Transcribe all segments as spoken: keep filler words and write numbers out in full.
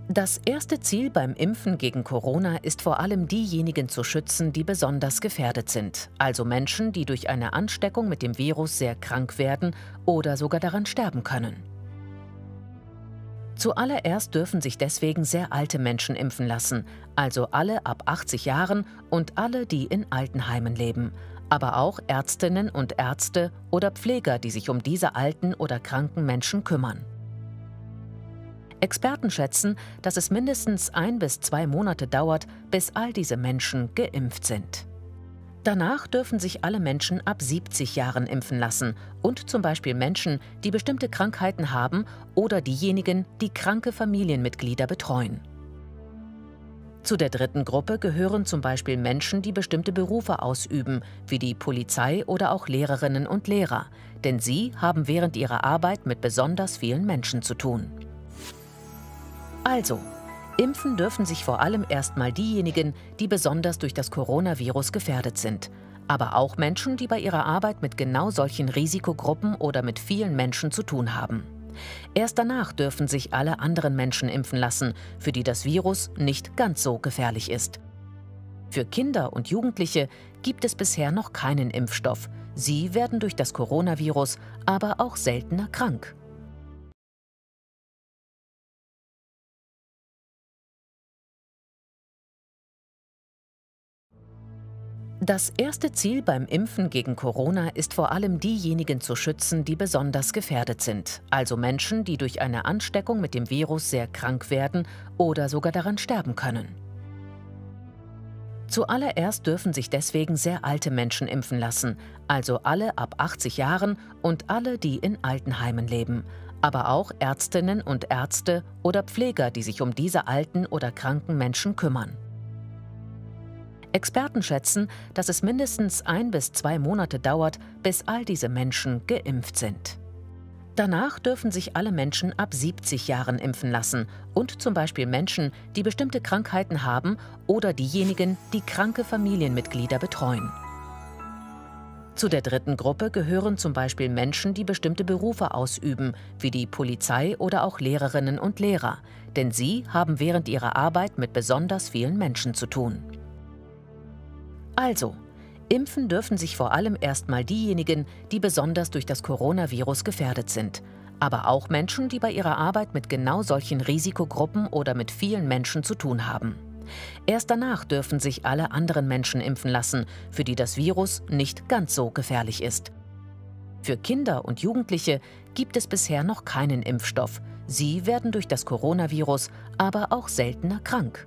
Das erste Ziel beim Impfen gegen Corona ist vor allem diejenigen zu schützen, die besonders gefährdet sind, also Menschen, die durch eine Ansteckung mit dem Virus sehr krank werden oder sogar daran sterben können. Zuallererst dürfen sich deswegen sehr alte Menschen impfen lassen, also alle ab achtzig Jahren und alle, die in Altenheimen leben, aber auch Ärztinnen und Ärzte oder Pfleger, die sich um diese alten oder kranken Menschen kümmern. Experten schätzen, dass es mindestens ein bis zwei Monate dauert, bis all diese Menschen geimpft sind. Danach dürfen sich alle Menschen ab siebzig Jahren impfen lassen und zum Beispiel Menschen, die bestimmte Krankheiten haben oder diejenigen, die kranke Familienmitglieder betreuen. Zu der dritten Gruppe gehören zum Beispiel Menschen, die bestimmte Berufe ausüben, wie die Polizei oder auch Lehrerinnen und Lehrer, denn sie haben während ihrer Arbeit mit besonders vielen Menschen zu tun. Also, impfen dürfen sich vor allem erstmal diejenigen, die besonders durch das Coronavirus gefährdet sind, aber auch Menschen, die bei ihrer Arbeit mit genau solchen Risikogruppen oder mit vielen Menschen zu tun haben. Erst danach dürfen sich alle anderen Menschen impfen lassen, für die das Virus nicht ganz so gefährlich ist. Für Kinder und Jugendliche gibt es bisher noch keinen Impfstoff. Sie werden durch das Coronavirus aber auch seltener krank. Das erste Ziel beim Impfen gegen Corona ist vor allem diejenigen zu schützen, die besonders gefährdet sind, also Menschen, die durch eine Ansteckung mit dem Virus sehr krank werden oder sogar daran sterben können. Zuallererst dürfen sich deswegen sehr alte Menschen impfen lassen, also alle ab achtzig Jahren und alle, die in Altenheimen leben, aber auch Ärztinnen und Ärzte oder Pfleger, die sich um diese alten oder kranken Menschen kümmern. Experten schätzen, dass es mindestens ein bis zwei Monate dauert, bis all diese Menschen geimpft sind. Danach dürfen sich alle Menschen ab siebzig Jahren impfen lassen und zum Beispiel Menschen, die bestimmte Krankheiten haben oder diejenigen, die kranke Familienmitglieder betreuen. Zu der dritten Gruppe gehören zum Beispiel Menschen, die bestimmte Berufe ausüben, wie die Polizei oder auch Lehrerinnen und Lehrer, denn sie haben während ihrer Arbeit mit besonders vielen Menschen zu tun. Also, impfen dürfen sich vor allem erstmal diejenigen, die besonders durch das Coronavirus gefährdet sind, aber auch Menschen, die bei ihrer Arbeit mit genau solchen Risikogruppen oder mit vielen Menschen zu tun haben. Erst danach dürfen sich alle anderen Menschen impfen lassen, für die das Virus nicht ganz so gefährlich ist. Für Kinder und Jugendliche gibt es bisher noch keinen Impfstoff. Sie werden durch das Coronavirus aber auch seltener krank.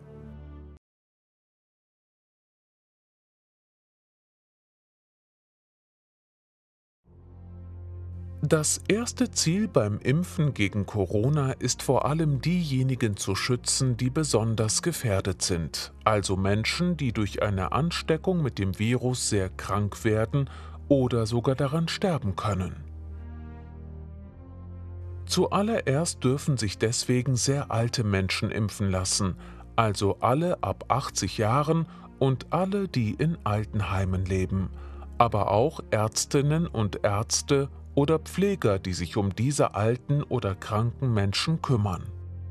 Das erste Ziel beim Impfen gegen Corona ist vor allem diejenigen zu schützen, die besonders gefährdet sind, also Menschen, die durch eine Ansteckung mit dem Virus sehr krank werden oder sogar daran sterben können. Zuallererst dürfen sich deswegen sehr alte Menschen impfen lassen, also alle ab achtzig Jahren und alle, die in Altenheimen leben, aber auch Ärztinnen und Ärzte oder Pfleger, die sich um diese alten oder kranken Menschen kümmern.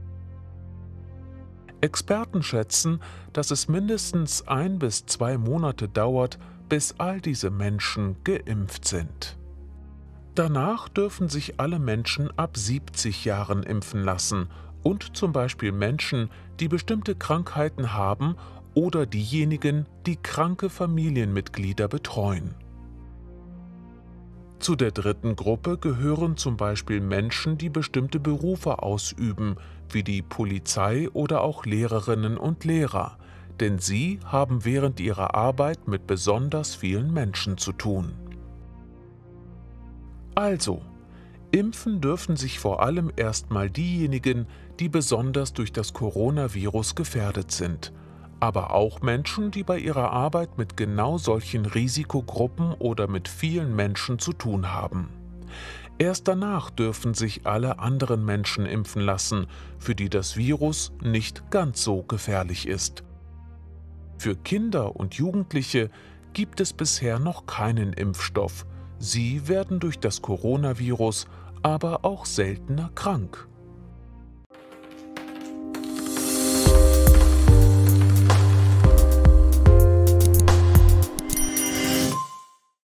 Experten schätzen, dass es mindestens ein bis zwei Monate dauert, bis all diese Menschen geimpft sind. Danach dürfen sich alle Menschen ab siebzig Jahren impfen lassen und zum Beispiel Menschen, die bestimmte Krankheiten haben oder diejenigen, die kranke Familienmitglieder betreuen. Zu der dritten Gruppe gehören zum Beispiel Menschen, die bestimmte Berufe ausüben, wie die Polizei oder auch Lehrerinnen und Lehrer, denn sie haben während ihrer Arbeit mit besonders vielen Menschen zu tun. Also, impfen dürfen sich vor allem erstmal diejenigen, die besonders durch das Coronavirus gefährdet sind, aber auch Menschen, die bei ihrer Arbeit mit genau solchen Risikogruppen oder mit vielen Menschen zu tun haben. Erst danach dürfen sich alle anderen Menschen impfen lassen, für die das Virus nicht ganz so gefährlich ist. Für Kinder und Jugendliche gibt es bisher noch keinen Impfstoff. Sie werden durch das Coronavirus aber auch seltener krank.